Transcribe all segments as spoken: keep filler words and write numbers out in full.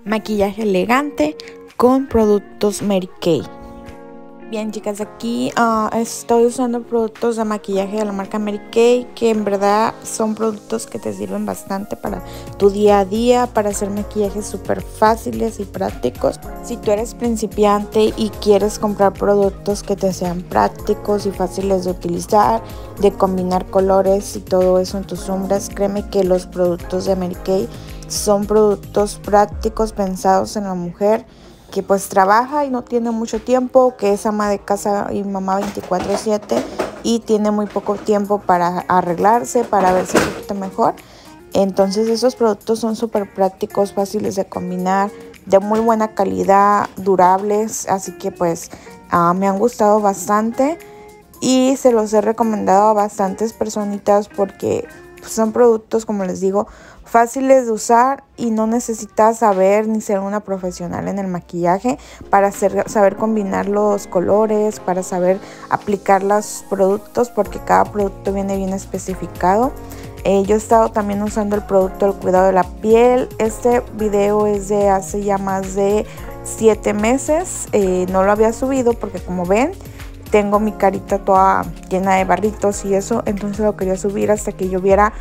maquillaje elegante con productos Mary Kay. Bien, chicas, aquí uh, estoy usando productos de maquillaje de la marca Mary Kay, que en verdad son productos que te sirven bastante para tu día a día, para hacer maquillajes súper fáciles y prácticos. Si tú eres principiante y quieres comprar productos que te sean prácticos y fáciles de utilizar, de combinar colores y todo eso en tus sombras, créeme que los productos de Mary Kay son productos prácticos pensados en la mujer que pues trabaja y no tiene mucho tiempo, que es ama de casa y mamá veinticuatro siete y tiene muy poco tiempo para arreglarse, para verse un poquito mejor. Entonces esos productos son súper prácticos, fáciles de combinar, de muy buena calidad, durables, así que pues uh, me han gustado bastante y se los he recomendado a bastantes personitas porque son productos, como les digo, fáciles de usar y no necesitas saber ni ser una profesional en el maquillaje para hacer, saber combinar los colores, para saber aplicar los productos, porque cada producto viene bien especificado. Eh, yo he estado también usando el producto del cuidado de la piel. Este video es de hace ya más de siete meses. Eh, no lo había subido porque, como ven, tengo mi carita toda llena de barritos y eso, entonces lo quería subir hasta que yo viera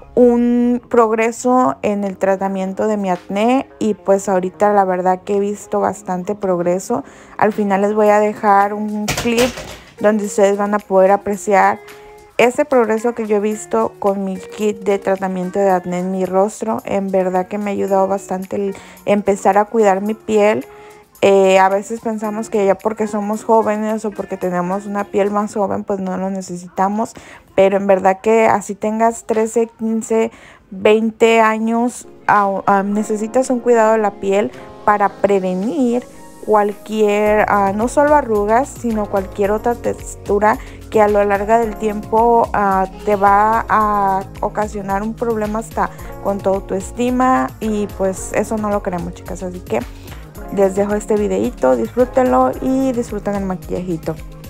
un progreso en el tratamiento de mi acné y pues ahorita la verdad que he visto bastante progreso. Al final les voy a dejar un clip donde ustedes van a poder apreciar ese progreso que yo he visto con mi kit de tratamiento de acné en mi rostro. En verdad que me ha ayudado bastante el empezar a cuidar mi piel. Eh, a veces pensamos que ya porque somos jóvenes o porque tenemos una piel más joven pues no lo necesitamos, pero en verdad que así tengas trece, quince, veinte años, uh, uh, necesitas un cuidado de la piel para prevenir cualquier, uh, no solo arrugas, sino cualquier otra textura que a lo largo del tiempo uh, te va a ocasionar un problema hasta con tu autoestima y pues eso no lo queremos, chicas, así que les dejo este videito, disfrútenlo y disfruten el maquillajito.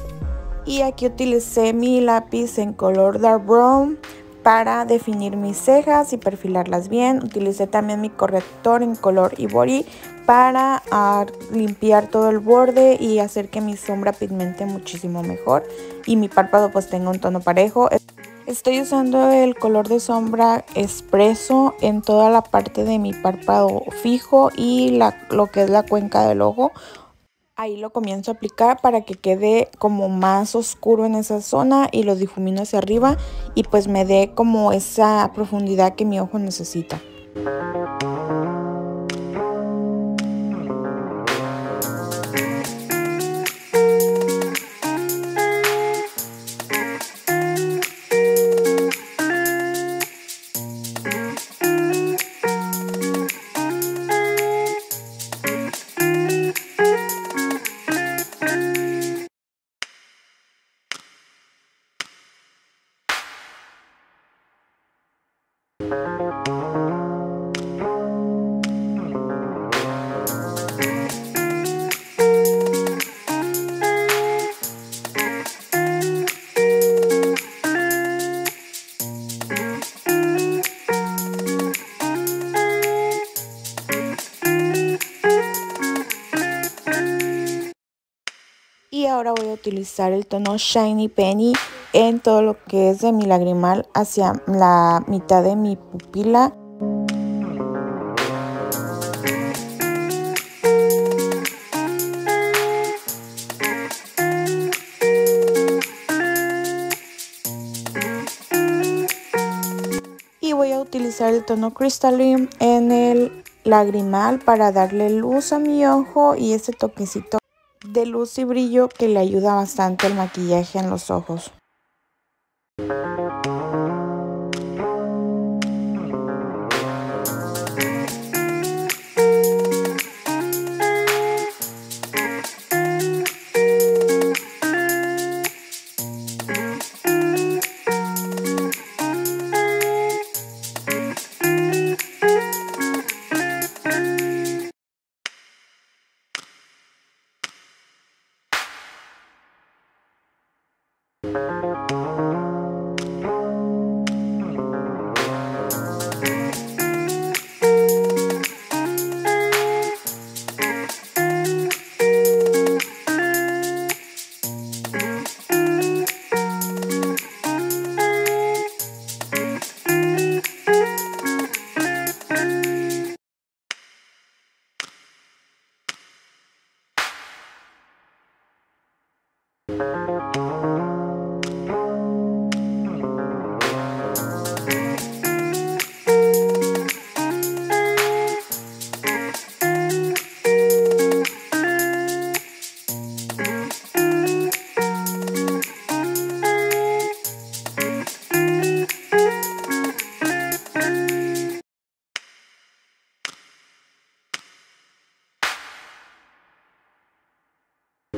Y aquí utilicé mi lápiz en color dark brown para definir mis cejas y perfilarlas bien. Utilicé también mi corrector en color ivory para uh, limpiar todo el borde y hacer que mi sombra pigmente muchísimo mejor y mi párpado pues tenga un tono parejo. Estoy usando el color de sombra Espresso en toda la parte de mi párpado fijo y la, lo que es la cuenca del ojo. Ahí lo comienzo a aplicar para que quede como más oscuro en esa zona y lo difumino hacia arriba y pues me dé como esa profundidad que mi ojo necesita. Y ahora voy a utilizar el tono Shiny Penny en todo lo que es de mi lagrimal hacia la mitad de mi pupila. Y voy a utilizar el tono Crystalline en el lagrimal para darle luz a mi ojo y ese toquecito de luz y brillo que le ayuda bastante el maquillaje en los ojos.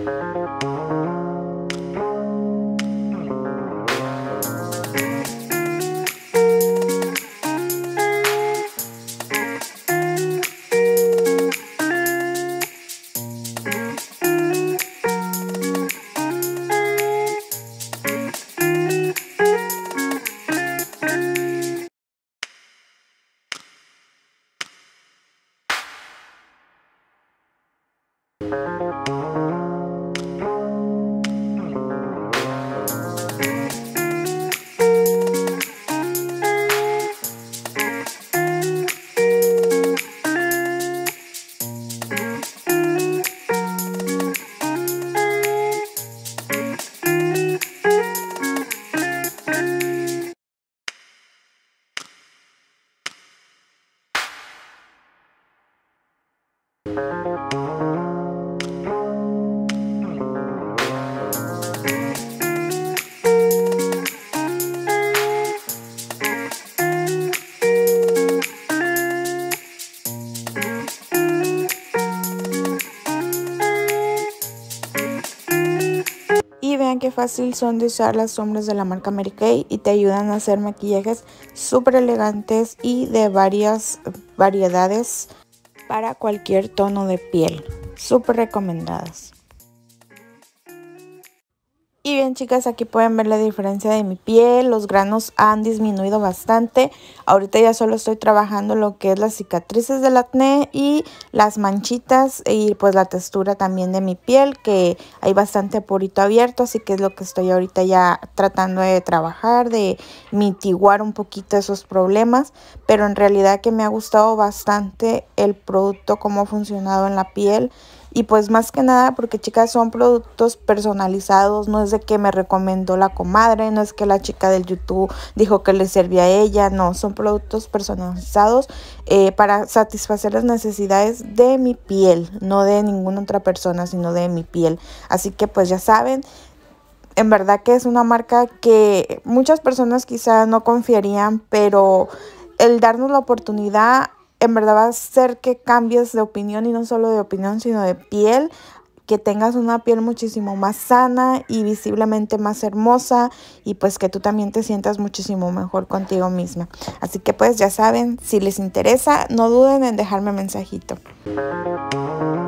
Y vean qué fácil son de usar las sombras de la marca Mary Kay y te ayudan a hacer maquillajes súper elegantes y de varias variedades para cualquier tono de piel. Súper recomendadas. Y bien, chicas, aquí pueden ver la diferencia de mi piel. Los granos han disminuido bastante. Ahorita ya solo estoy trabajando lo que es las cicatrices del acné y las manchitas y pues la textura también de mi piel, que hay bastante porito abierto, así que es lo que estoy ahorita ya tratando de trabajar, de mitiguar un poquito esos problemas. Pero en realidad que me ha gustado bastante el producto, cómo ha funcionado en la piel. Y pues más que nada porque, chicas, son productos personalizados, no es de que me recomendó la comadre, no es que la chica del YouTube dijo que le servía a ella, no, son productos personalizados eh, para satisfacer las necesidades de mi piel, no de ninguna otra persona, sino de mi piel. Así que pues ya saben, en verdad que es una marca que muchas personas quizá no confiarían, pero el darnos la oportunidad en verdad va a hacer que cambies de opinión, y no solo de opinión, sino de piel, que tengas una piel muchísimo más sana y visiblemente más hermosa, y pues que tú también te sientas muchísimo mejor contigo misma. Así que pues ya saben, si les interesa, no duden en dejarme mensajito.